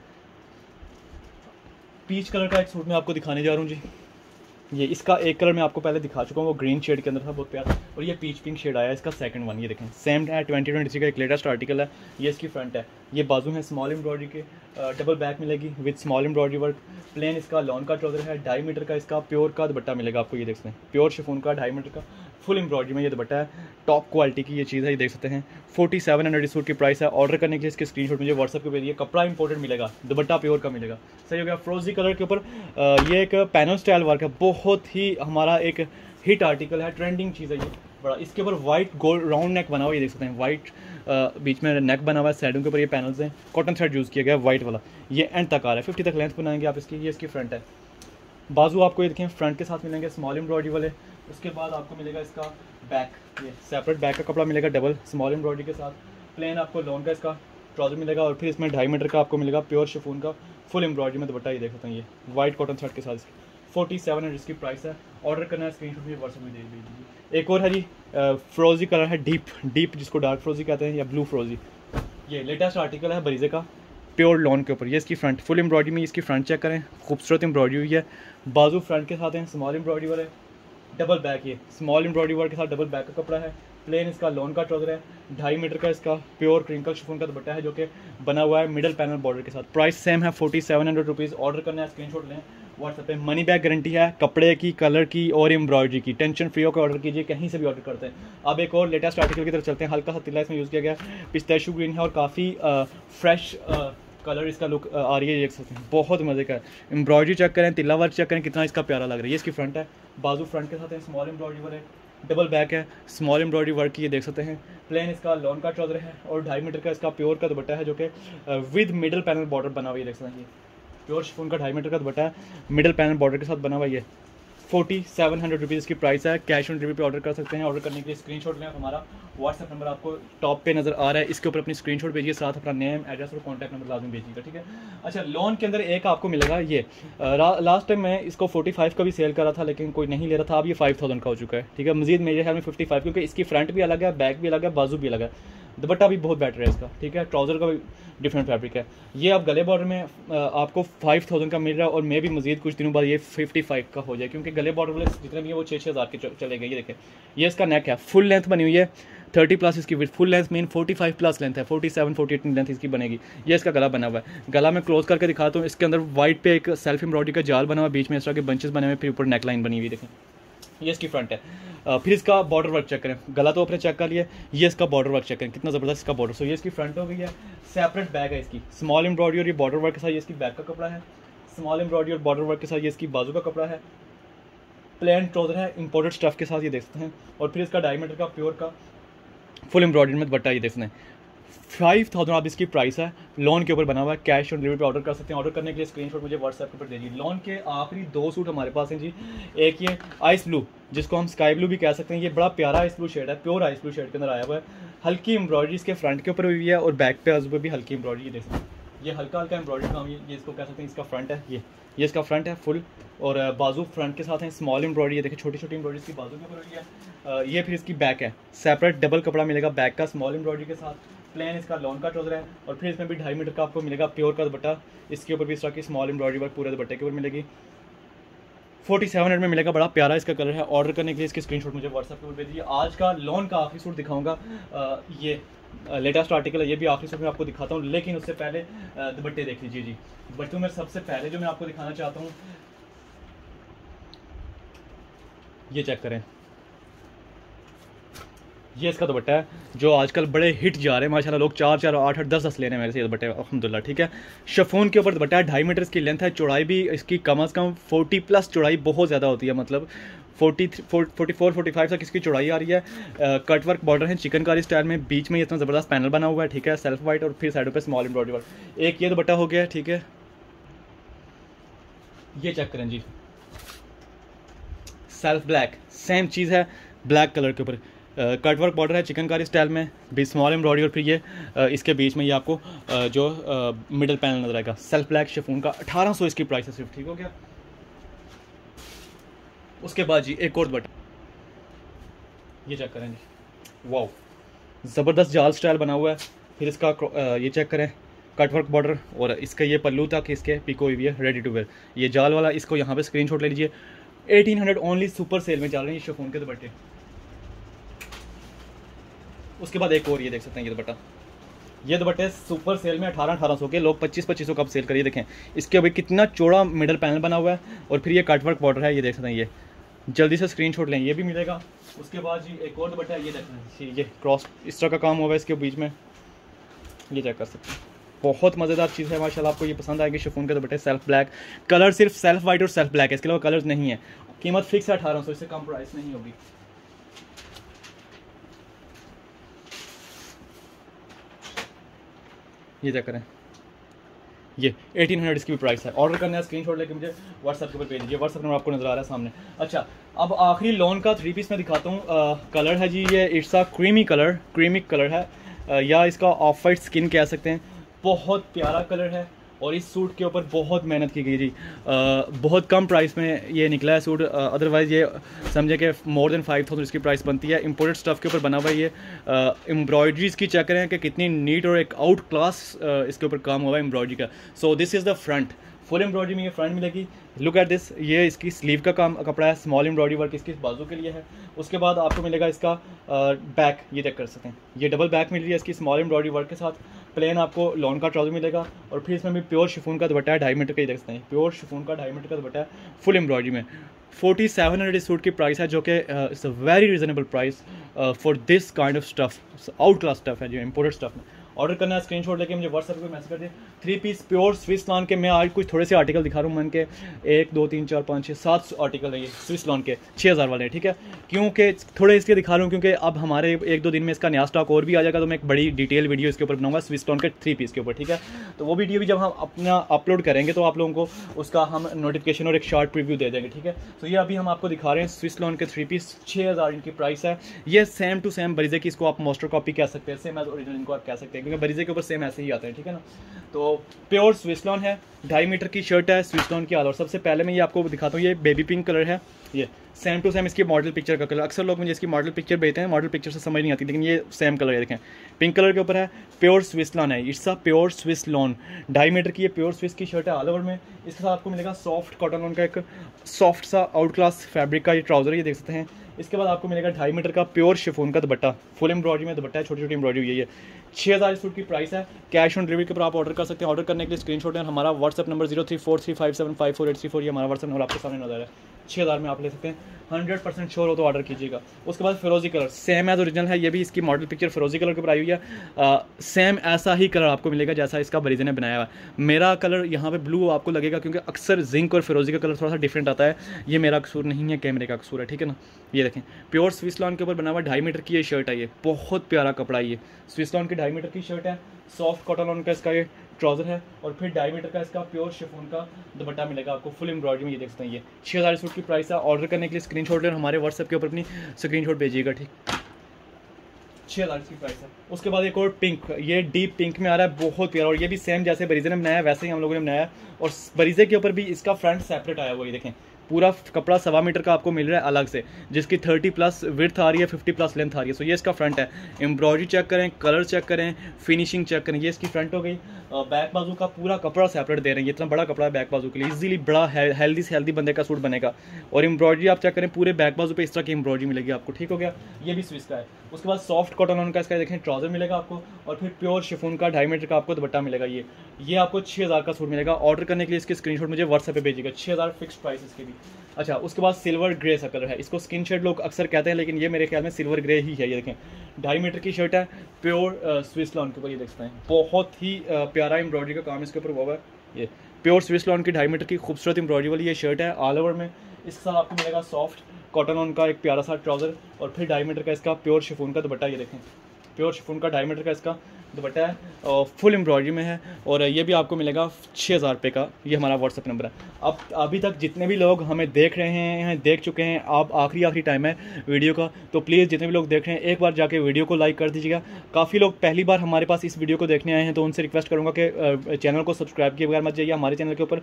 पीच कलर का एक सूट मैं आपको दिखाने जा रहा हूँ जी। ये इसका एक कलर मैं आपको पहले दिखा चुका हूँ, वो ग्रीन शेड के अंदर था, बहुत प्यारा। और ये पीच पिंक शेड आया है इसका सेकंड वन, ये देखें सेम है, ट्वेंटी ट्वेंटी थ्री का एक लेटेस्ट आर्टिकल है। ये इसकी फ्रंट है, ये बाजू है स्मॉल एम्ब्रॉयडरी के, डबल बैक मिलेगी with small embroidery work, plain इसका लॉन का ट्राउजर है, ढाई मीटर का इसका प्योर का दुपट्टा मिलेगा आपको। ये देख सकते हैं, प्योर शिफॉन का ढाई मीटर का फुल एम्ब्रॉयडरी में ये दुपट्टा है, टॉप क्वालिटी की ये चीज़ है, ये देख सकते हैं। फोर्टी सेवन हंड्रेड सूट की प्राइस है। ऑर्डर करने के लिए इसके स्क्रीनशॉट मुझे व्हाट्सएप पे भेजिए। कपड़ा इंपोर्टेड मिलेगा, दुपट्टा प्योर का मिलेगा। सही हो गया। फ्रोजी कलर के ऊपर ये एक पैनल स्टाइल वर्क है, बहुत ही हमारा एक हिट आर्टिकल है, ट्रेंडिंग चीज़ है ये बड़ा। इसके ऊपर वाइट गोल्ड राउंड नेक बना हुआ है, ये देख सकते हैं, वाइट बीच में नेक बना हुआ है, साइडों के ऊपर ये पैनल्स हैं, कॉटन थ्रेड यूज़ किया गया है वाइट वाला। ये एंड तक आ रहा है, फिफ्टी तक लेंथ बनाएंगे आप इसकी। ये इसकी फ्रंट है, बाजू आपको ये देखें फ्रंट के साथ मिलेंगे स्मॉल एम्ब्रॉयडरी वाले। उसके बाद आपको मिलेगा इसका बैक, ये सेपरेट बैक का कपड़ा मिलेगा डबल स्मॉल एम्ब्रॉयडरी के साथ। प्लेन आपको लॉन का इसका ट्राउजर मिलेगा, और फिर इसमें ढाई मीटर का आपको मिलेगा प्योर शिफॉन का फुल एम्ब्रॉयडरी में दुपट्टा। ये देख सकते हैं, ये वाइट कॉटन थ्रेड के साथ इसकी फोर्टी सेवन हंड्रेड इसकी प्राइस है। ऑर्डर करना है, स्क्रीनशॉट मुझे व्हाट्सएप में दे दीजिए। एक और है जी फ्रोजी कलर है, डीप डीप जिसको डार्क फ्रोजी कहते हैं या ब्लू फ्रोजी। ये लेटेस्ट आर्टिकल है बरीजे का, प्योर लॉन के ऊपर। ये इसकी फ्रंट फुल एम्ब्रॉयडरी में, इसकी फ्रंट चेक करें, खूबसूरत एम्ब्रॉयडरी हुई है। बाजू फ्रंट के साथ हैं स्मॉल एम्ब्रॉयडरी वाले, डबल बैक, ये स्मॉल एम्ब्रॉयडरी वर्क के साथ डबल बैक का कपड़ा है। प्लेन इसका लॉन का ट्राउजर है, ढाई मीटर का इसका प्योर क्रिंकल शिफॉन का दुपट्टा है, जो कि बना हुआ है मिडल पैनल बॉर्डर के साथ। प्राइस सेम है, forty seven hundred rupees. Order करना है, स्क्रीनशॉट लें व्हाट्सएप पे। मनी बैक गारंटी है, कपड़े की, कलर की और एम्ब्रॉयडरी की। टेंशन फ्री होकर ऑर्डर कीजिए, कहीं से भी ऑर्डर करते हैं। अब एक और लेटेस्ट आर्टिकल की तरफ चलते हैं। हल्का सा तिल्ला इसमें यूज़ किया गया, पिस्ताशियो ग्रीन है और काफ़ी फ्रेश कलर इसका लुक आ रही है, देख सकते हैं, बहुत मज़े का है। एम्ब्रॉयडरी चेक करें, तिल्ला वर्क चेक करें, कितना इसका प्यारा लग रहा है। ये इसकी फ्रंट है, बाजू फ्रंट के साथ है स्मॉल एम्ब्रॉयडरी वाले, डबल बैक है, स्मॉल एम्ब्रॉयडरी वर्क की, ये देख सकते हैं। प्लेन इसका लॉन का ट्राउजर है, और ढाई मीटर का इसका प्योर का दुपट्टा है, जो कि विद मिडल पैनल बॉर्डर बना हुआ है, देख सकते हैं। ये प्योर शिफॉन का ढाई मीटर का दुपट्टा है, मिडल पैनल बॉर्डर के साथ बना हुआ है। फोर्टी सेवन हंड्रेड रुपीज़ इसकी प्राइस है। कैश ऑन डिलीवरी पे ऑर्डर कर सकते हैं। ऑर्डर करने के लिए स्क्रीनशॉट लें, हमारा व्हाट्सएप नंबर आपको टॉप पे नज़र आ रहा है, इसके ऊपर अपनी स्क्रीनशॉट भेजिए, साथ अपना नेम, एड्रेस और कॉन्टैक्ट नंबर लाजमी भेजिएगा, ठीक है। अच्छा, लोन के अंदर एक आपको मिलेगा ये, लास्ट टाइम मैं इसको फोर्टी फाइव का भी सेल कर रहा था, लेकिन कोई नहीं ले रहा था। अब ये फाइव थाउजेंड का हो चुका है, ठीक है। मजीद मेरे ख्याल में फिफ्टी फाइव, क्योंकि इसकी फ्रंट भी अलग है, बैक भी अलग है, बाजू भी अलग है, दुपट्टा भी बहुत बेटर है इसका, ठीक है। ट्राउजर का भी डिफरेंट फैब्रिक है। ये अब गले बॉर्डर में आपको फाइव थाउजेंड का मिल रहा है, और मे भी मजीद कुछ दिनों बाद ये फिफ्टी फाइव का हो जाए, क्योंकि गले बॉर्डर वाले जितने भी है वो छः छः हज़ार के चले गए। ये देखें, ये इसका नेक है, फुल लेंथ बनी हुई है, थर्टी प्लस इसकी width, full length mean forty five plus length है, forty seven forty eight length इसकी बनेगी। ये इसका गला बना हुआ है। गला में क्लोज करके दिखाता हूँ। इसके अंदर वाइट पे एक सेल्फ एम्ब्रॉयडरी का जाल बना हुआ है, बीच में इस तरह के बंचेस बने हुए, फिर ऊपर नेक लाइन बनी हुई, देखें। ये इसकी फ्रंट है। uh, फिर इसका बॉर्डर वर्क चेक करें, गला तो आपने चेक कर लिया, ये इसका बॉर्डर वर्क चेक करें, कितना ज़बरदस्त इसका बॉर्डर। सो ये इसकी फ्रंट हो गई है। सेपरेट बैग है इसकी, स्मॉल एम्ब्रॉयडरी और ये बॉर्डर वर्क के साथ ये इसकी बैक का कपड़ा है, स्मॉल एम्ब्रॉयडरी और बॉर्डर वर्क के साथ ये इसकी बाजू का कपड़ा है। प्लेन ट्राउजर है इंपोर्टेड स्टफ के साथ, ये देख सकते हैं। और फिर इसका डायमीटर का प्योर का फुल एम्ब्रॉयडरी में दुपट्टा, ये देख सकते हैं। फाइव थाउजेंड आप इसकी प्राइस है। लोन के ऊपर बना हुआ है। कैश ऑन डिलीवरी पे ऑर्डर कर सकते हैं। ऑर्डर करने के लिए स्क्रीनशॉट मुझे व्हाट्सएप के ऊपर दीजिए। लोन के आखिरी दो सूट हमारे पास हैं जी। एक ये आइस ब्लू, जिसको हम स्काई ब्लू भी कह सकते हैं, ये बड़ा प्यारा आइस ब्लू शेड है, प्योर आइस ब्लू शेड के अंदर आया हुआ है। हल्की एम्ब्रॉयडरी इसके फ्रंट के ऊपर हुई है और बैक पे आजू भी हल्की एम्ब्रॉयडरी, ये देख सकते हैं। ये हल्का हल्का एम्ब्रॉयडरी काम, ये इसको कह सकते हैं, इसका फ्रंट है, ये ये इसका फ्रंट है फुल, और बाजू फ्रंट के साथ है स्मॉल एम्ब्रॉयडरी, ये देखिए छोटी छोटी एम्ब्रॉयडरी इसकी बाजू के ऊपर हुई है। ये फिर इसकी बैक है, सेपरेट डबल कपड़ा मिलेगा बैक का स्मॉल एम्ब्रॉयडरी के साथ। प्लेन इसका लॉन का ट्राउजर है, और फिर इसमें भी ढाई मीटर का आपको मिलेगा प्योर का दुपट्टा। इसके ऊपर भी इस तरह की स्मॉल एम्ब्रॉयडरी वर्क पूरे दुपट्टे के ऊपर मिलेगी। फोर्टी सेवन हंड्रेड में मिलेगा, बड़ा प्यारा इसका कलर है। ऑर्डर करने के लिए इसकी स्क्रीनशॉट मुझे व्हाट्सएप पे भेजिए। आज का लॉन का आखिरी सूट दिखाऊंगा, ये लेटेस्ट आर्टिकल है, ये भी आखिरी में आपको दिखाता हूँ, लेकिन उससे पहले दुपट्टे देख लीजिए जी। दुपट्टों में सबसे पहले जो मैं आपको दिखाना चाहता हूँ, ये चेक करें, ये इसका दुपट्टा है जो आजकल बड़े हिट जा रहे हैं माशाल्लाह। लोग चार चार आठ आठ दस दस ले रहे हैं मेरे से ये दुपट्टे अल्हम्दुलिल्लाह, ठीक है। शिफॉन के ऊपर दुपट्टा है, ढाई मीटर इसकी लेंथ है, चौड़ाई भी इसकी कम अज़ कम फोर्टी प्लस चौड़ाई बहुत ज़्यादा होती है, मतलब forty forty four forty five तक इसकी चौड़ाई आ रही है। कट वर्क बॉर्डर है चिकनकारी स्टाइल में, बीच में इतना ज़बरदस्त पैनल बना हुआ है, ठीक है, सेल्फ वाइट, और फिर साइडों पे स्मॉल एम्ब्रॉयडरी वर्क। एक ये दुपट्टा हो गया, ठीक है। ये चेक करें जी, सेल्फ ब्लैक, सेम चीज़ है, ब्लैक कलर के ऊपर कट वर्क बॉर्डर है चिकनकारी स्टाइल में, भी स्मॉल एम्ब्रॉयडरी, और फिर ये uh, इसके बीच में ये आपको uh, जो मिडल पैनल नजर आएगा। सेल्फ ब्लैक शिफॉन का अठारह सौ इसकी प्राइस है सिर्फ, ठीक हो गया। उसके बाद जी एक और दुपट्टा, ये चेक करें जी, वाओ, ज़बरदस्त जाल स्टाइल बना हुआ है। फिर इसका uh, ये चेक करें, कट वर्क बॉर्डर, और इसका ये पल्लू तक इसके पिको हुई है, रेडी टू वेयर। ये जाल वाला, इसको यहाँ पे स्क्रीनशॉट ले लीजिए। Eighteen hundred only super sale में चल रहे हैं ये शिफॉन के दुपट्टे। उसके बाद एक और ये देख सकते हैं, ये दुपट्टा, ये दुपट्टे सुपर सेल में अठारह अठारह सौ के, लोग पच्चीस पच्चीस सौ कब सेल करिए। देखें इसके अभी कितना चौड़ा मिडल पैनल बना हुआ है, और फिर ये कट वर्क बॉर्डर है, ये देख सकते हैं। ये जल्दी से स्क्रीनशॉट लें, ये भी मिलेगा। उसके बाद जी एक और दुपट्टा है, ये देखें, ये क्रॉस इस तरह का काम हुआ है इसके बीच में, ये चेक कर सकते हैं। बहुत मज़ेदार चीज़ है माशाल्लाह, आपको ये पसंद आएगी। शिफॉन के दुपट्टे सेल्फ ब्लैक, कलर सिर्फ सेल्फ वाइट और सेल्फ ब्लैक है, इसके अलावा कलर्स नहीं है। कीमत फिक्स है अठारह सौ, इससे कम प्राइस नहीं होगी। ये चेक करें, ये एटीन हंड्रेड इसकी भी प्राइस है। ऑर्डर करना है, स्क्रीनशॉट लेके मुझे व्हाट्सएप के ऊपर भेज दीजिए, व्हाट्सएप नंबर आपको नजर आ रहा है सामने। अच्छा, अब आखिरी लॉन का थ्री पीस में दिखाता हूँ। कलर है जी ये, it's a creamy colour, creamy colour है, आ, या इसका ऑफ वाइट स्किन कह सकते हैं। बहुत प्यारा कलर है, और इस सूट के ऊपर बहुत मेहनत की गई जी। आ, बहुत कम प्राइस में ये निकला है सूट, अदरवाइज़ ये समझे कि मोर देन फाइव थाउजेंड इसकी प्राइस बनती है। इंपोर्टेड स्टफ़ के ऊपर बना हुआ है ये। एम्ब्रॉयडरीज की चेक करें कि कितनी नीट और एक आउट क्लास इसके ऊपर काम हुआ है एम्ब्रॉयडरी का। So this is the front, full embroidery में ये फ्रंट मिलेगी। लुक एट दिस, ये इसकी स्लीव का काम कपड़ा है, स्मॉल एम्ब्रॉयडरी वर्क इसकी बाजू के लिए है। उसके बाद आपको मिलेगा इसका बैक, ये चेक कर सकते हैं, ये डबल बैक मिल रही है इसकी स्मॉल एम्ब्रॉयडरी वर्क के साथ। प्लेन आपको लॉन का ट्राउजर मिलेगा, और फिर इसमें भी प्योर शिफॉन का दुपट्टा है, ढाई मीटर का, ही देख सकते हैं, प्योर शिफॉन का ढाई मीटर का दुपट्टा है फुल एम्ब्रॉयडरी में। फोर्टी सेवन हंड्रेड इस सूट की प्राइस है, जो कि it's a very reasonable price for this kind of stuff, outclass stuff है जो इम्पोर्टेड स्टफ में। ऑर्डर करना है, स्क्रीनशॉट लेके मुझे व्हाट्सएप पे मैसेज कर दें। Three piece pure Swiss lawn के मैं आज कुछ थोड़े से आर्टिकल दिखा रहा हूँ, मन के एक दो तीन चार पाँच छः सात आर्टिकल है ये स्विस लॉन के छः हज़ार वाले, ठीक है। क्योंकि थोड़े इसलिए दिखा रहा हूँ क्योंकि अब हमारे एक दो दिन में इसका नया स्टॉक और भी आ जाएगा, तो मैं एक बड़ी डिटेल वीडियो इसके ऊपर बनाऊंगा स्विस लॉन के थ्री पीस के ऊपर, ठीक है। तो वो वीडियो भी जब हम अपना अपलोड करेंगे तो आप लोगों को उसका हम नोटिफिकेशन और एक शॉर्ट प्रीव्यू दे देंगे, ठीक है। तो ये अभी हम आपको दिखा रहे हैं स्विस लॉन के थ्री पीस, छः हज़ार इनकी प्राइस है। ये सेम टू सेम बरीजे की, इसको आप मास्टर कॉपी कह सकते हैं, सेम एज ओरिजिनल इनको आप कह सकते हैं, क्योंकि बरीजे के ऊपर सेम ऐसे ही आते हैं, ठीक है ना। तो प्योर स्विस लॉन है, ढाई मीटर की शर्ट है स्विस लॉन की आल। और सबसे पहले मैं ये आपको दिखाता हूँ, ये बेबी पिंक कलर है, ये सेम टू सेम इसकी मॉडल पिक्चर का कलर। अक्सर लोग मुझे इसकी मॉडल पिक्चर भेजते हैं, मॉडल पिक्चर से समझ नहीं आती, लेकिन ये सेम कलर है, देखें पिंक कलर के ऊपर है। प्योर स्विस लॉन है, it's a pure Swiss lawn, ढाई मीटर की ये प्योर स्विस की शर्ट है ऑल ओवर में। इसके साथ आपको मिलेगा सॉफ्ट कॉटन लॉन का एक सॉफ्ट सा आउट क्लास फैब्रिक का ये ट्राउजर, ये देख सकते हैं। इसके बाद आपको मिलेगा ढाई मीटर का प्योर शिफॉन का दुपट्टा, फुल एम्ब्रॉयडरी में दुपट्टा है, छोटी छोटी एम्ब्रॉयडरी हुई है। छः हज़ार सूट की प्राइस है। कैश ऑन डिलीवरी के ऊपर आप ऑर्डर कर सकते हैं। ऑर्डर करने के लिए स्क्रीनशॉट है, हमारा WhatsApp number zero three four three five seven five four eight three four, ये हमारा व्हाट्सअप नंबर आपके सामने नजर है। छः हज़ार में आप ले सकते हैं, हंड्रेड परसेंट श्योर हो तो ऑर्डर कीजिएगा। उसके बाद फिरोजी कलर सेम एज ओरिजिनल है, ये भी इसकी मॉडल पिक्चर फिरोजी कलर के ऊपर आई हुई है। आ, सेम ऐसा ही कलर आपको मिलेगा जैसा इसका बरीजे ने बनाया हुआ है। मेरा कलर यहाँ पे ब्लू आपको लगेगा क्योंकि अक्सर जिंक और फिरोजी का कलर थोड़ा सा डिफरेंट आता है, ये मेरा कसूर नहीं है, कैमरे का कसूर है, ठीक है ना। ये देखें प्योर स्विस लॉन के ऊपर बना हुआ ढाई मीटर की ये शर्ट है, ये बहुत प्यारा कपड़ा है, ये स्विस लॉन की ढाई मीटर की शर्ट है। सॉफ्ट कॉटन लॉन का इसका ये ट्राउजर है, और फिर ढाई मीटर का इसका प्योर शिफॉन का दुपट्टा मिलेगा आपको फुल एम्ब्रॉयडरी में, ये देख सकते हैं। ये छः हज़ार सूट की प्राइस है। ऑर्डर करने के लिए स्क्रीनशॉट लें, हमारे व्हाट्सएप के ऊपर अपनी स्क्रीनशॉट भेजिएगा, ठीक। छः हज़ार की प्राइस है। उसके बाद एक और पिंक, ये डीप पिंक में आ रहा है, बहुत प्यारा, और ये भी सेम जैसे बरीजे ने बनाया है वैसे ही हम लोगों ने बनाया है। और बरीजे के ऊपर भी इसका फ्रंट सेपरेट आया हुआ है, देखें पूरा कपड़ा सवा मीटर का आपको मिल रहा है अलग से, जिसकी थर्टी प्लस विड्थ आ रही है, फिफ्टी प्लस लेंथ आ रही है। सो ये इसका फ्रंट है। एम्ब्रॉयडरी चेक करें, कलर चेक करें, फिनिशिंग चेक करें। ये इसकी फ्रंट हो गई। बैक बाजू का पूरा कपड़ा सेपरेट दे रहे हैं, इतना बड़ा कपड़ा है बैक बाजू के लिए, इजीली बड़ा हेल्दी से हेल्दी बंदे का सूट बनेगा। और एम्ब्रॉयडरी आप चेक करें, पूरे बैक बाजू पे इस तरह की एम्ब्रॉयडरी मिलेगी आपको, ठीक हो गया। ये भी स्विस का है। उसके बाद सॉफ्ट कॉटन उनका इसका देखें ट्राउजर मिलेगा आपको, और फिर प्योर शिफॉन का ढाई मीटर का आपको दुपट्टा मिलेगा। ये ये आपको छः हज़ार का सूट मिलेगा। ऑर्डर करने के लिए इसके स्क्रीनशॉट मुझे व्हाट्सएप पे भेजिएगा। छः हज़ार फिक्स प्राइस इसके भी। अच्छा, उसके बाद सिल्वर ग्रे सा कलर है, इसको स्किन शेड लोग अक्सर कहते हैं, लेकिन ये मेरे ख्याल में सिल्वर ग्रे ही है। ये देखें ढाई मीटर की शर्ट है, प्योर स्विस लॉन के ऊपर, ये देख सकते हैं बहुत ही uh, प्यारा एम्ब्रॉयडरी का काम इसके ऊपर हुआ है। ये प्योर स्विस लॉन की ढाई मीटर की खूबसूरत एम्ब्रॉयडरी वाली ये शर्ट है ऑल ओवर में। इसके साथ आपको मिलेगा सॉफ्ट कॉटन ऑन का एक प्यारा सा ट्राउजर, और फिर ढाई मीटर का इसका प्योर शिफॉन का दुपट्टा। ये देखें प्योर शिफॉन का ढाई मीटर का इसका दुपट्टा है और फुल एम्ब्रॉयडरी में है, और ये भी आपको मिलेगा छः हज़ार रुपये का। ये हमारा व्हाट्सअप नंबर है। अब अभी तक जितने भी लोग हमें देख रहे हैं, देख चुके हैं, आप आखिरी आखिरी टाइम है वीडियो का, तो प्लीज़ जितने भी लोग देख रहे हैं एक बार जाके वीडियो को लाइक कर दीजिएगा। काफ़ी लोग पहली बार हमारे पास इस वीडियो को देखने आए हैं, तो उनसे रिक्वेस्ट करूँगा कि चैनल को सब्सक्राइब किए बगैर मत जाइए। हमारे चैनल के ऊपर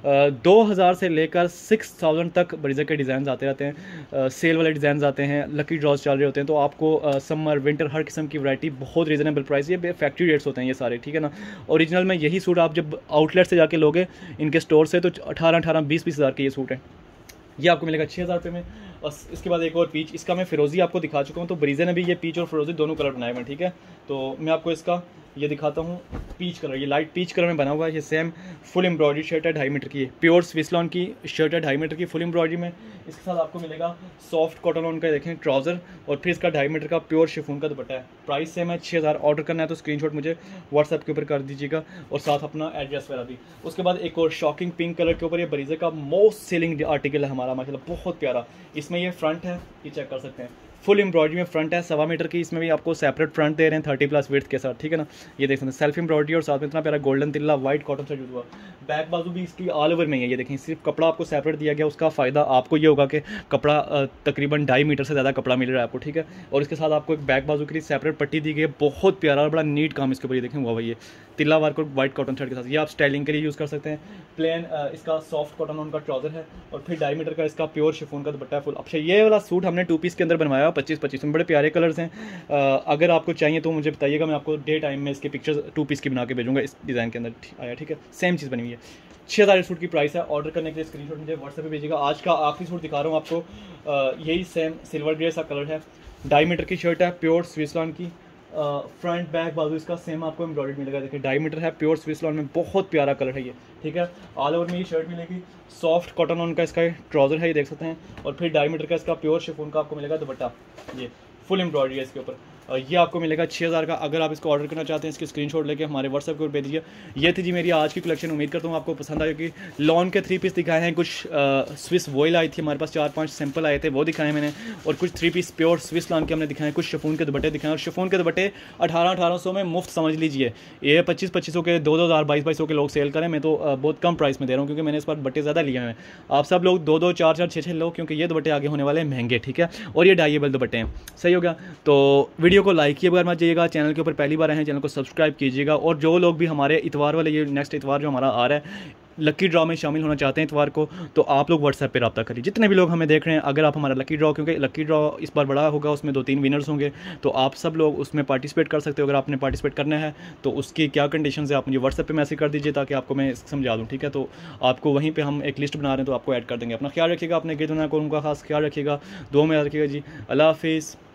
दो हज़ार से लेकर सिक्स थाउजेंड तक ब्रेज़र के डिज़ाइन आते रहते हैं, सेल वाले डिज़ाइन आते हैं, लकी ड्रॉज चल रहे होते हैं, तो आपको समर विंटर हर किस्म की वैरायटी बहुत रीज़नेबल प्राइस, ये फैक्ट्री रेट्स होते हैं ये सारे, ठीक है ना। ओरिजिनल में यही सूट आप जब आउटलेट से जाके लोगे इनके स्टोर से, तो अठारह अठारह बीस बीस हज़ार के ये सूट है। ये आपको मिलेगा छः हज़ार रुपये में। और इसके बाद एक और पीच, इसका मैं फिरोजी आपको दिखा चुका हूँ, तो ब्रीजे ने भी ये पीच और फिरोजी दोनों कलर बनाए हुए हैं, ठीक है। तो मैं आपको इसका ये दिखाता हूँ पीच कलर, ये लाइट पीच कलर में बना हुआ है। ये सेम फुल एम्ब्रॉयडरी शर्ट है, ढाई मीटर की है, प्योर स्विसलॉन की शर्ट है, ढाई मीटर की फुल एम्ब्रॉयडरी में। इसके साथ आपको मिलेगा सॉफ्ट कॉटन ऑन का देखें ट्राउजर, और फिर इसका ढाई मीटर का प्योर शिफॉन का दुपट्टा है। प्राइस सेम है छः हज़ार। ऑर्डर करना है तो स्क्रीनशॉट मुझे व्हाट्सएप के ऊपर कर दीजिएगा, और साथ अपना एड्रेस वगैरह भी। उसके बाद एक और शॉकिंग पिंक कलर के ऊपर, ये ब्रीजे का मोस्ट सेलिंग आर्टिकल है हमारा माशाल्लाह, बहुत प्यारा। इसमें ये फ्रंट है, ये चेक कर सकते हैं, फुल एम्ब्रॉयडरी में फ्रंट है, सवा मीटर की। इसमें भी आपको सेपरेट फ्रंट दे रहे हैं थर्टी प्लस विड्थ के साथ, ठीक है ना। ये देख सकते हैं सेल्फ एम्ब्रॉयडरी, और साथ में इतना प्यारा गोल्डन तिल्ला वाइट कॉटन से जुड़ा हुआ। बैक बाजू भी इसकी ऑल ओवर में है, ये देखें सिर्फ कपड़ा आपको सेपरेट दिया गया। उसका फ़ायदा आपको ये होगा कि कपड़ा तकरीबन ढाई मीटर से ज़्यादा कपड़ा मिल रहा है आपको, ठीक है। और इसके साथ आपको एक बैक बाजू के लिए सेपरेट पट्टी दी गई है, बहुत प्यारा और बड़ा नीट काम इसके ऊपर, ये देखें हुआ भाई, ये तिल्ला वर्क और वाइट कॉटन थ्रेड के साथ। ये आप स्टाइलिंग के लिए यूज़ कर सकते हैं। प्लेन इसका सॉफ्ट कॉटन उनका ट्राउजर है, और फिर ढाई मीटर का इसका प्योर शिफॉन का दुपट्टा है फुल। अच्छा, ये वाला सूट हमने टू पीस के अंदर बनवाया, पच्चीस पच्चीस में बड़े प्यारे कलर्स हैं। अगर आपको चाहिए तो मुझे बताइएगा, मैं आपको डे टाइम में इसके पिक्चर्स टू पीस की बना के भेजूँगा। इस डिज़ाइन के अंदर आया, ठीक है, सेम चीज़ बनी हुई है। छः हज़ार सूट की प्राइस है। ऑर्डर करने के लिए स्क्रीनशॉट मुझे व्हाट्सएप पे भेजिएगा। आज का आखिरी सूट दिखा रहा हूँ आपको, यही सेम सिल्वर ग्रे सा कलर है, ढाई मीटर की शर्ट है, प्योर स्विसलॉन की। फ्रंट बैक बाजू इसका सेम आपको एम्ब्रॉयडरी मिलेगा, देखिए ढाई मीटर है, प्योर स्विसलॉन में, बहुत प्यारा कलर है ये, ठीक है। ऑल ओवर में ये शर्ट मिलेगी, सॉफ्ट कॉटन ऑन का इसका ट्राउजर है, ये देख सकते हैं, और फिर ढाई मीटर का इसका प्योर शिफॉन का आपको मिलेगा दुपट्टा। ये फुल एम्ब्रॉयडरी है इसके ऊपर। ये आपको मिलेगा छः हज़ार का। अगर आप इसको ऑर्डर करना चाहते हैं, इसके स्क्रीनशॉट लेके हमारे व्हाट्सएप को भेज दीजिए। ये थी जी मेरी आज की कलेक्शन, उम्मीद करता हूँ आपको पसंद आएगी। लॉन के थ्री पीस दिखाए हैं, कुछ स्विस वॉयल आई थी हमारे पास, चार पांच सैंपल आए थे, वो दिखाए मैंने, और कुछ three piece pure Swiss lawn के हमने दिखाए, कुछ शिफॉन के दुपट्टे दिखाए। और शिफॉन के दुपट्टे अठारह अठारह सौ में मुफ्त समझ लीजिए। ये पच्चीस पच्चीस सौ के, दो दो हज़ार बाईस बाईस सौ के लोग सेल करें, मैं तो बहुत कम प्राइस में दे रहा हूँ, क्योंकि मैंने इस बार दुपट्टे ज़्यादा लिए हैं। आप सब लोग दो दो चार चार छः छः लो, क्योंकि ये दुपट्टे आगे होने वाले महंगे, ठीक है। और ये डाइएबल दुपट्टे हैं, सही हो गया। तो वीडियो को लाइक किए बगैर जाइएगा, चैनल के ऊपर पहली बार आए हैं चैनल को सब्सक्राइब कीजिएगा। और जो लोग भी हमारे इतवार वाले, ये नेक्स्ट इतवार जो हमारा आ रहा है, लकी ड्रॉ में शामिल होना चाहते हैं इतवार को, तो आप लोग व्हाट्सएप पे रब्ता करिए। जितने भी लोग हमें देख रहे हैं, अगर आप हमारा लकी ड्रॉ, क्योंकि लकी ड्रॉ इस बार बड़ा होगा, उसमें दो तीन विनर्स होंगे, तो आप सब लोग उसमें पार्टिसिपेट कर सकते हो। अगर आपने पार्टिसिपेट करना है तो उसकी क्या कंडीशन है, आप मुझे व्हाट्सएप पे मैसेज कर दीजिए, ताकि आपको मैं समझा दूँ, ठीक है। तो आपको वहीं पर हम एक लिस्ट बना रहे हैं, तो आपको ऐड कर देंगे। अपना ख्याल रखिएगा, अपने गिरदना को उनका खास ख्याल रखिएगा, दो में याद रखिएगा जी। अल्लाह हाफिज़।